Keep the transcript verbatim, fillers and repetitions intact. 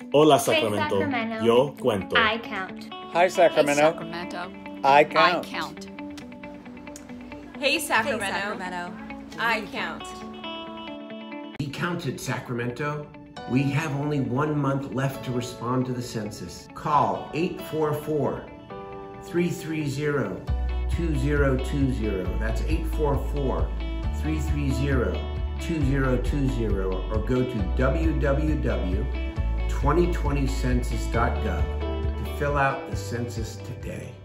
Hola, Hey, Sacramento. Sacramento. Yo cuento. I count. Hi, Sacramento. Hey, Sacramento. I count. I count. Hey Sacramento. Hey, Sacramento. I count. Be counted, Sacramento. We have only one month left to respond to the census. Call eight four four, three three zero, two zero two zero. That's eight four four, three three zero, two zero two zero, or go to w w w dot twenty twenty census dot gov to fill out the census today.